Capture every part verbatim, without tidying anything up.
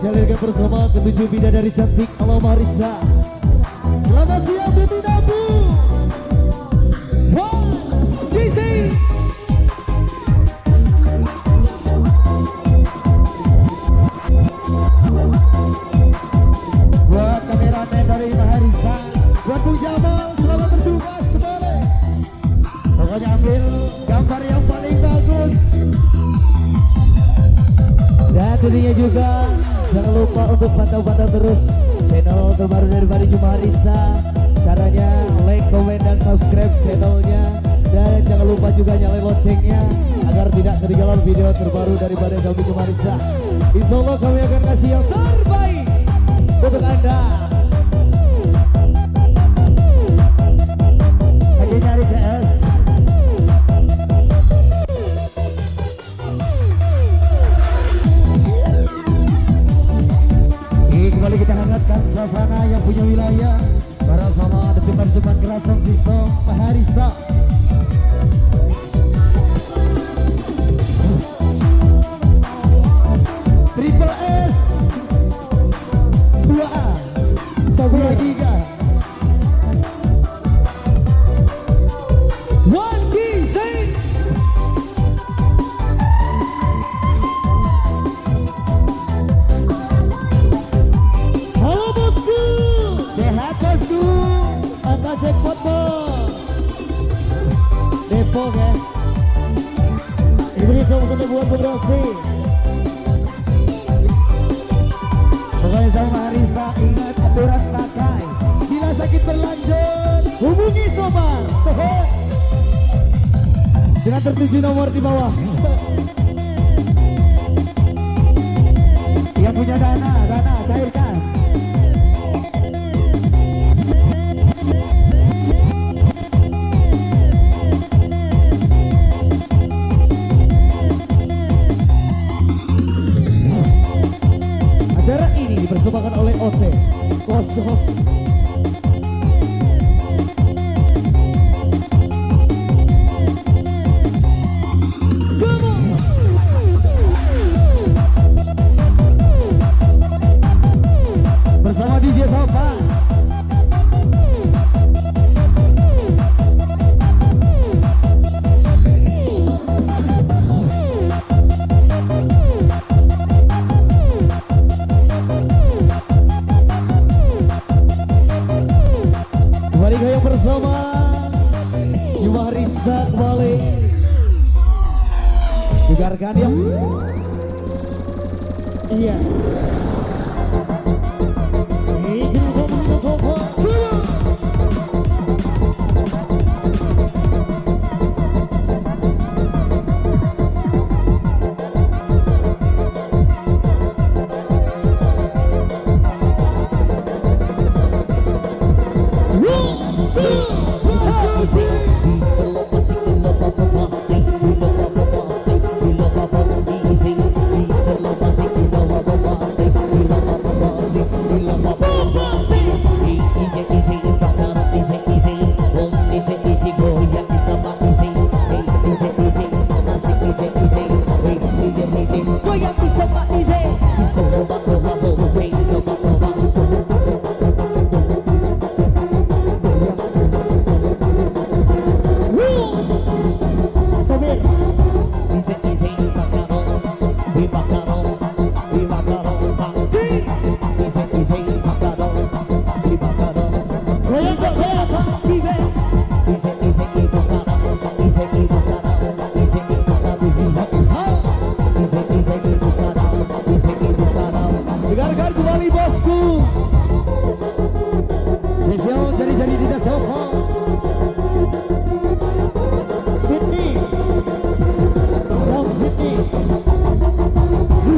Spesialkan bersama ketujuh bidadari cantik Aloma Rizda. Selamat siang Bibi Nabu. Wow, D C. Buat kameramen dari Maharista, buat Bung Jamal, selamat bertugas kembali. Pokoknya ambil gambar yang paling bagus. Dan tentunya juga jangan lupa untuk pantau-pantau terus channel terbaru dari Bani Maharista. Caranya like, comment, dan subscribe channelnya. Dan jangan lupa juga nyalain loncengnya agar tidak ketinggalan video terbaru dari Bani Maharista. Insya Allah kami akan kasih yang terbaik untuk Anda. Lagi nyari C S. Kembali kita hangatkan suasana yang punya wilayah para sama teman-teman kerasan sistem Maharista. Triple S dua A dua Giga One Piece. Jackpot bos Depok ya. Ini sama-sama buat Bung Rossi. Pokoknya sama Maharista ingat aturan pakai. Bila sakit berlanjut hubungi sobat dengan tertuju nomor di bawah. Yang punya dana, dana cairkan. Acara ini dipersembahkan oleh O T Kosong. Bersama D J Sofa. Bersama Maharista kembali juga rekan ya. Iya. Dengarkan kembali bosku. Spesial jari-jari tidak sofa. Sydney, Jam Sydney.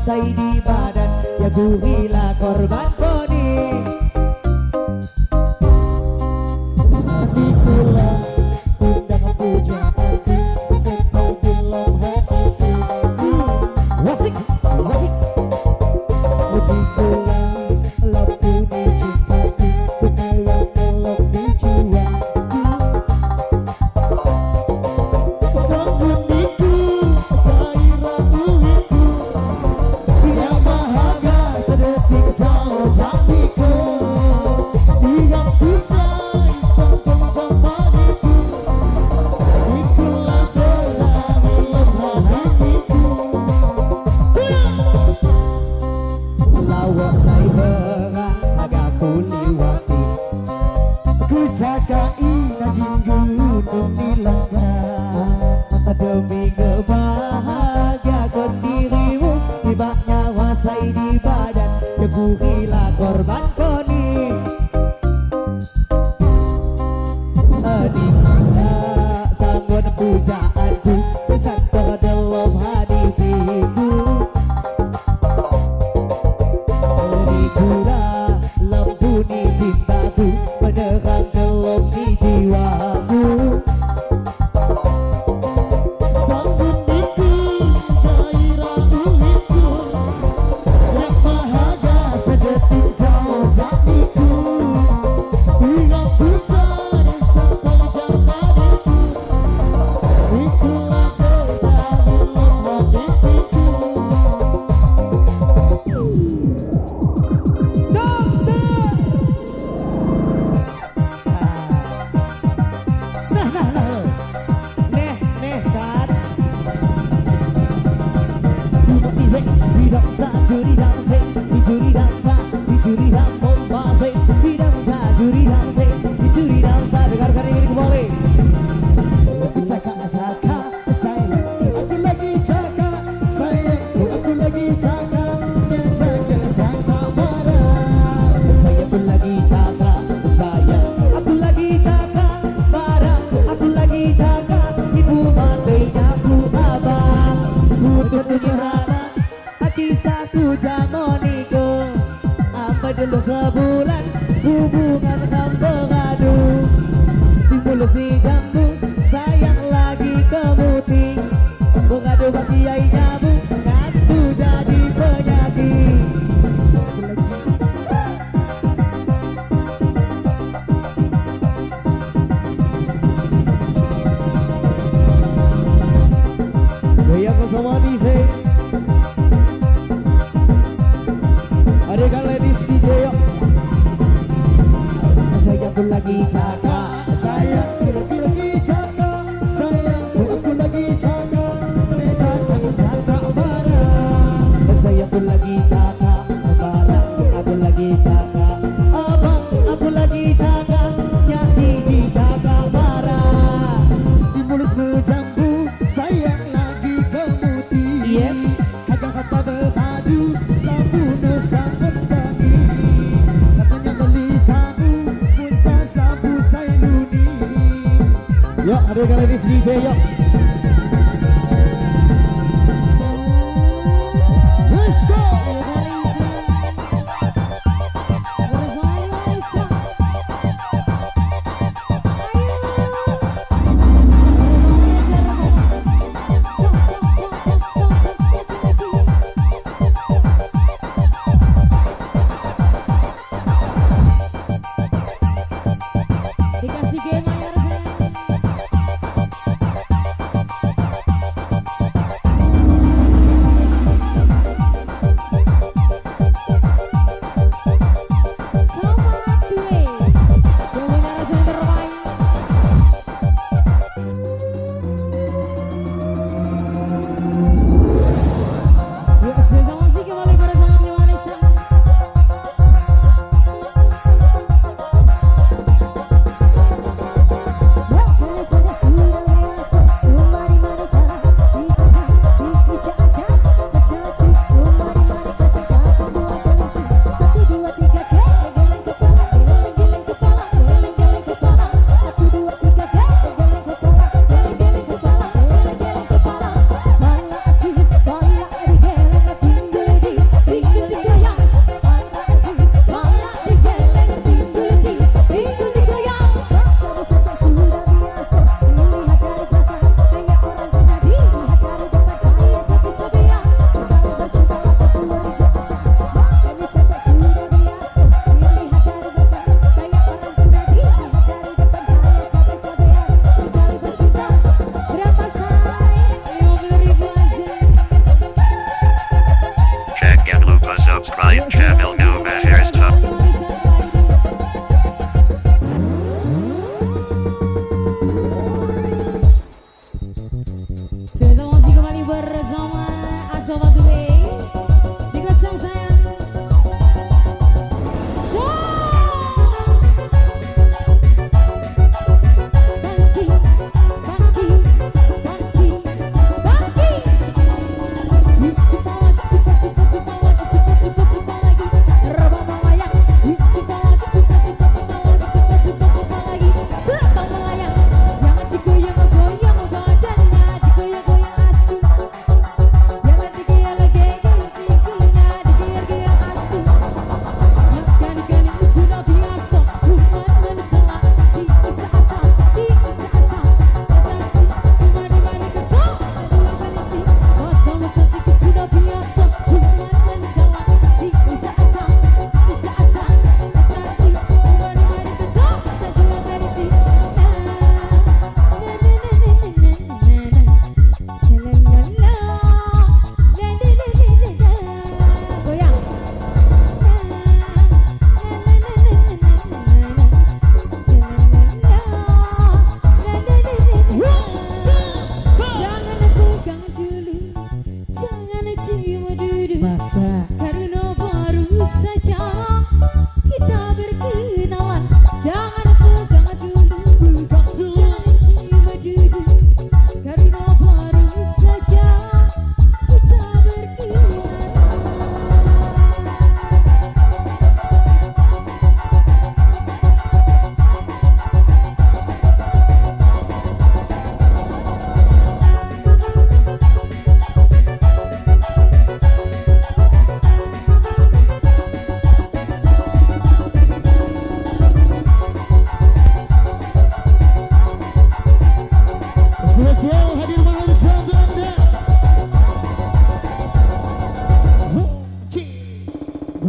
menguasai di badan, ya ku bila korban koni. Ikulah undang puja aku sesekau belum hatiku. Wasik, wasik. Ikulah lampu di cintaku, menelan kelop di jiwaku. Sembunyiku gairah uliku, yang bahagia sedetik jauh jadiku. Diam pisah sampai jambaniku, ikulah terakhir lemah hatiku. Lawak saya berang agak kuliwati, ku jagai najin gunung nilangkan. Demi kebahagiaan dirimu, tibanya wasai di badan, ya ku rela korban koni. Adiknya sanggup pujaanku, sesantar dalam hatiku. Ikulah lampu di cintaku, menerang gelap di jiwaku. Sembunyiku gairah uliku, yang bahagia sedetik jauh jadiku. Diam pisah sampai jambaniku, ikulah terakhir lemah hatiku. Nah, nah, nah, neh, neh kan. Duduk di dansa, juri dansa, dicuri dansa, dicuri dansa, di dansa, juri dansa, dicuri dansa. Dengarkan ini kembali. Caka-caka sayang, aku lagi caka sayang, aku lagi caka, ya caka-caka marah. Saya pun lagi caka sayang, aku lagi caka marah, aku lagi caka, ibu matanya ku abang. Putus penyiharan, kisahku jamoniku, apa dulu sebulan hubungan hamba ngadu. Timbul si jambu, sayang lagi kemuting, mengadu bagi yai nyabu, ngadu jadi penyakit. Goyang bersama D J. Adegan ladies D J yuk. Saya pun lagi caka sayang, aku lagi caka sayang, aku lagi caka, saya caka-caka marah. Saya pun lagi caka marah, aku lagi caka abang, aku lagi caka, nyanyi caka marah. Di mulusmu jambu, sayang lagi kemuti. Yes, kata-kata berpadu, sabun sangat kami. Katanya beli sabu, pulsa sabu saya luni. Yuk, ada kali di D J yuk. Let's go. Dikasih game aja rasanya.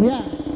Ya.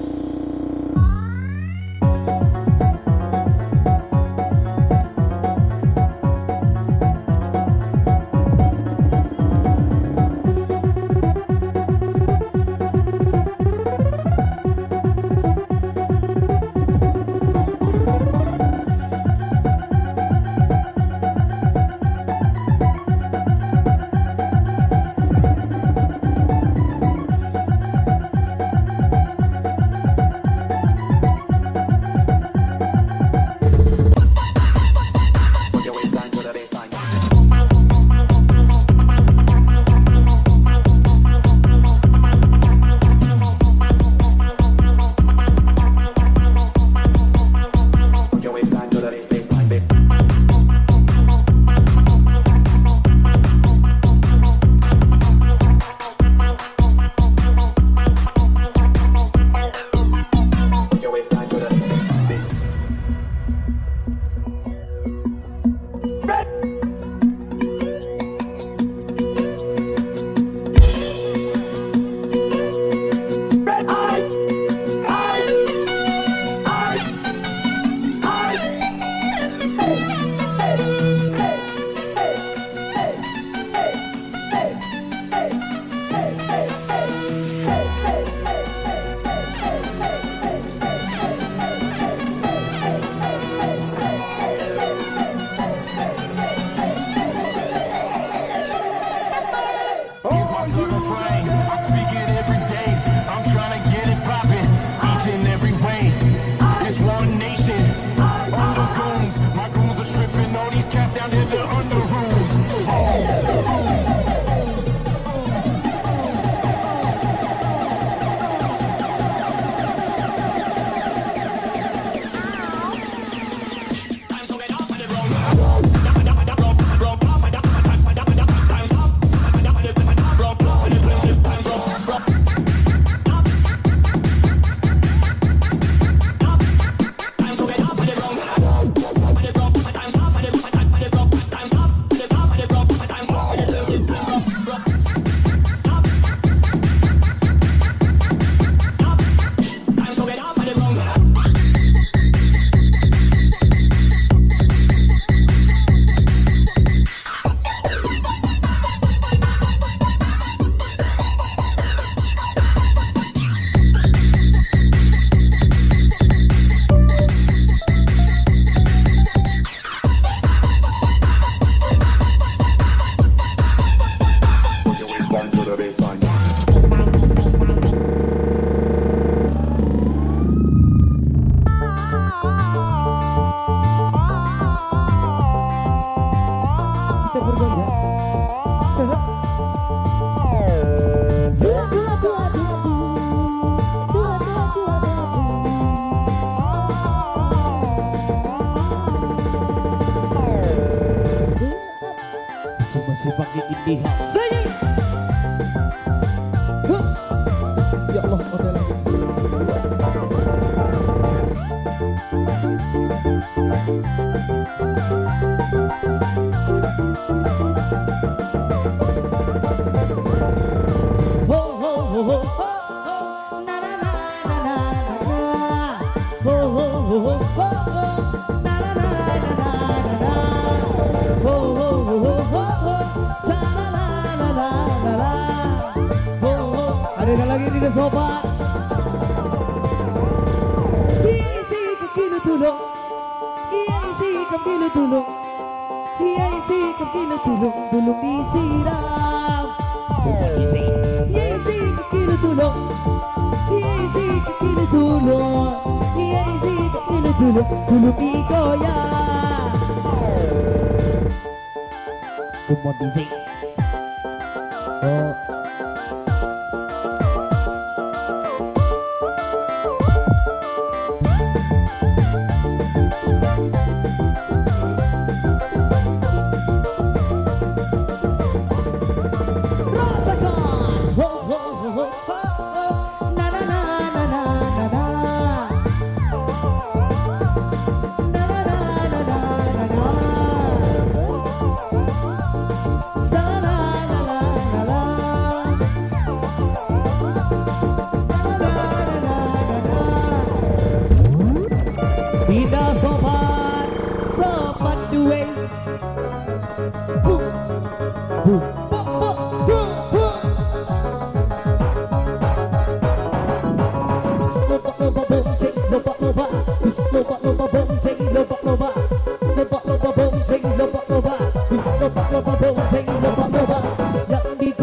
Masih pakai indie house. Ya Allah, model lagi. Ho ho ho ho ho na na na na na ho ho ho ho ho na na na na na ho ho ho ho ada lagi di sobat. Isi kekilo tulung, iya isi kekilo tulung, iya isi kekilo tulung, tulung disiram. Tulung isi, iya isi kekilo tulung, iya isi kekilo tulung, iya isi kekilo tulung, tulung digoyang. Tulung isi. Oh. La la la la la.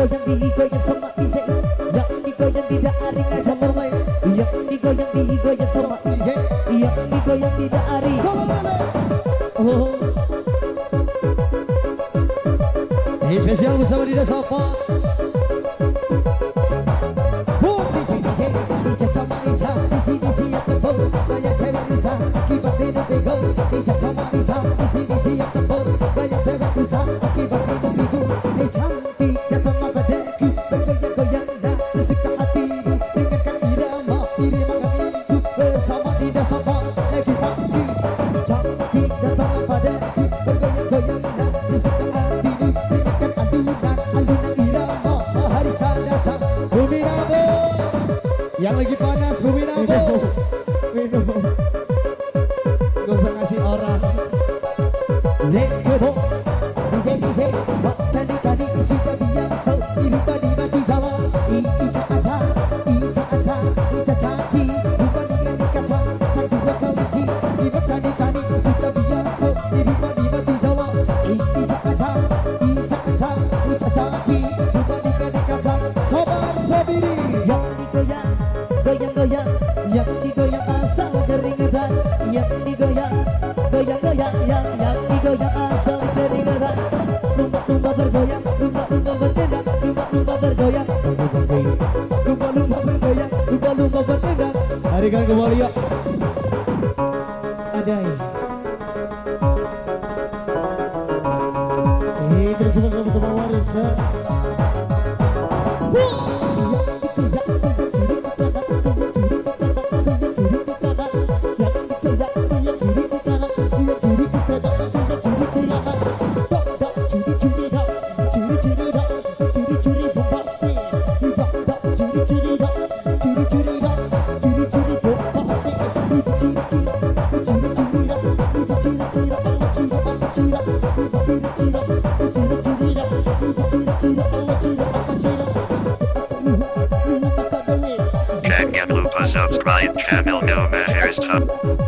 digoyang digoyang sama D J, yang digoyang tidak aring aja bermain, yang digoyang digoyang sama D J, yang digoyang tidak aring. Oh, ini spesial bersama Dida Sofa. Boom, D J D J D J sama Ica, D J D J yang tebal, banyak cewek Ica, akibat minum bingung. D J sama Ica, D J D J yang tebal, banyak cewek Ica, akibat minum bingung. Hey cantik datang padaku, bergoyang-goyang dan tersuka hatiku dengan kan irama irama kamiku bersama Dida Sofa lagi pagi. Cantik datang padaku, bergoyang-goyang dan tersuka hatiku dengan kan alunan alunan irama Haris datang. Bumi Rabo yang lagi panas, Bumi Rabo minum, gak usah ngasih orang. Let's go D J D J, tadi tadi sudah biasa ini tadi mati jalan. Ica aja, Ica aja, Ica caci, bukan dengan kaca, satu dua kali ji. Ini tadi tadi sudah biasa ini tadi mati jalan. Ica aja, Ica aja, Ica caci, bukan dengan kaca. Sobat Sabiri, yang digoyang, goyang goyang, yang digoyang asal keringetan, yang digoyang, goyang goyang, yang yang digoyang asal keringetan. Lumba-lumba bergoyang, lumba-lumba bertendang, lumba-lumba bergoyang, lumba-lumba bergoyang, lumba-lumba bertendang. Harikan kembali ya. Adai. Eh, terus bersama Waris. Jangan lupa subscribe channel Noma Hairstyle.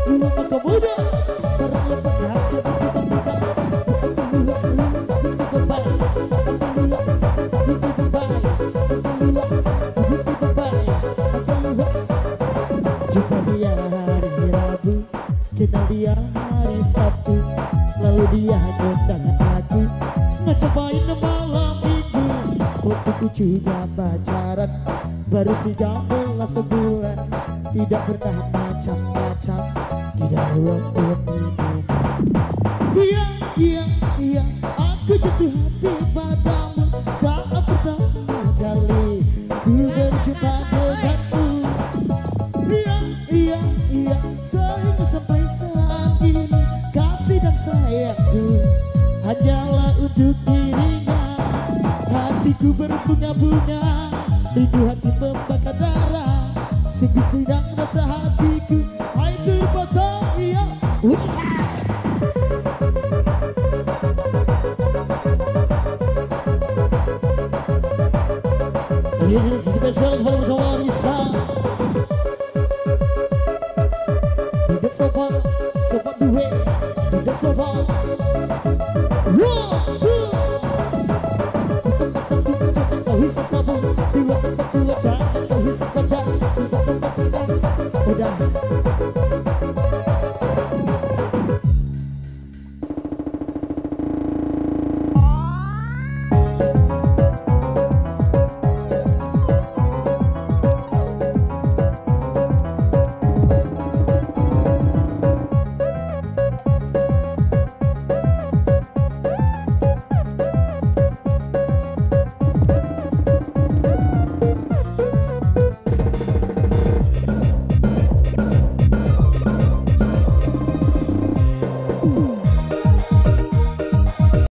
Jumpa dia hari Rabu, kenal dia hari Sabtu, lalu dia ngundang aku ngecobain malam minggu. Waktu ku juga pacaran baru tiga belas sebulan, tidak pernah macam-macam, tidak waktu minum. Iya, iya, iya, aku jatuh hati padamu saat pertama kali ku berjumpa denganmu. Iya, iya, iya, sehingga sampai saat ini kasih dan sayangku hanyalah untuk dirinya. Hatiku berbunga-bunga, rindu hati membakar darah, sungguh sedang rasa hatiku, hai terbasa iya. Ini spesial kepada bersama Arista. Dida Sofa, Sofa duwe, Dida Sofa. One, two. Kita satu jangan kau hisap sabun, dua tempat dua jangan kau hisap kaca, tiga tempat tiga. Udah.